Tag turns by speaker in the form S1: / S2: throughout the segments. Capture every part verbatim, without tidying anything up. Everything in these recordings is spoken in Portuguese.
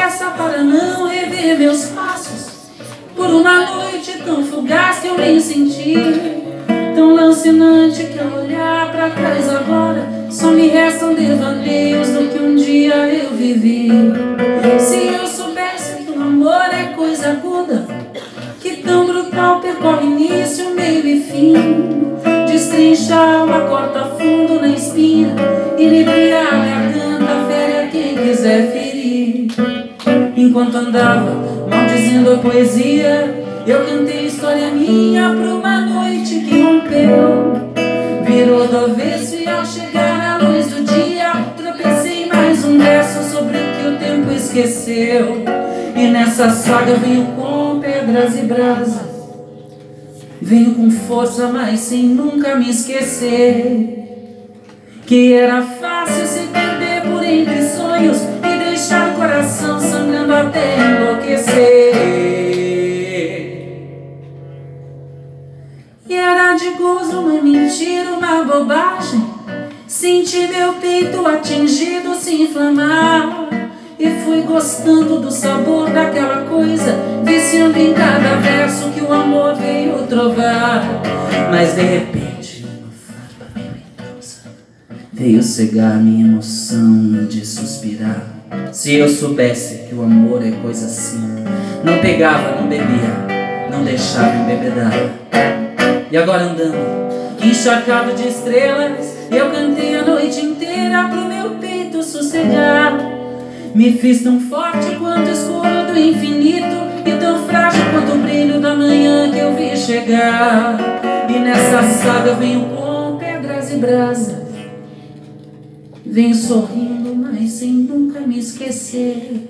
S1: pressa para não rever meus passos, por uma noite tão fugaz que eu nem senti, tão lancinante que ao olhar pra trás agora só me restam devaneios do que um dia eu vivi. Se eu soubesse que o amor é coisa aguda, que tão brutal percorre início, meio e fim, destrincha a alma, corta fundo na espinha, inibia a garganta, fere a quem quiser ferir. Enquanto andava maldizendo a poesia, eu cantei história minha pra uma noite que rompeu, virou do avesso e ao chegar à luz do dia tropecei em mais um verso sobre o que o tempo esqueceu. E nessa saga venho com pedras e brasa, venho com força, mas sem nunca me esquecer que era fácil se perder por entre sonhos e deixar o coração sangrando até enlouquecer. E era de gozo, uma mentira, uma bobagem, senti meu peito atingido se inflamar, e fui gostando do sabor daquela coisa, viciando em cada verso que o amor veio trovar. Mas de repente uma farpa meio intensa veio cegar minha emoção de suspirar. Se eu soubesse que o amor é coisa assim, não pegava, não bebia, não deixava embebedar. E agora andando, encharcado de estrelas, eu cantei a noite inteira pro meu peito sossegar. Me fiz tão forte quanto o escuro do infinito e tão frágil quanto o brilho da manhã que eu vi chegar. E nessa saga venho com pedras e brasas, venho sorrindo, mas sem nunca me esquecer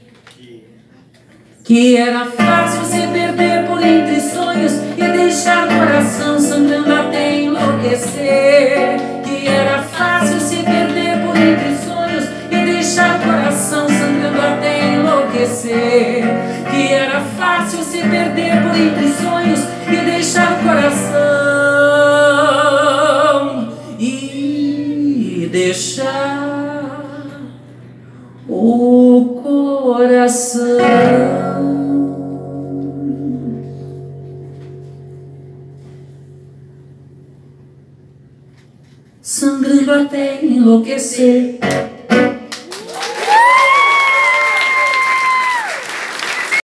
S1: que era fácil se perder por entre sonhos e deixar o coração sangrando até enlouquecer. Que era fácil se perder por entre sonhos e deixar o coração sangrando até enlouquecer. Que era fácil se perder por entre sonhos e deixar o coração e deixar o coração sangrando até enlouquecer.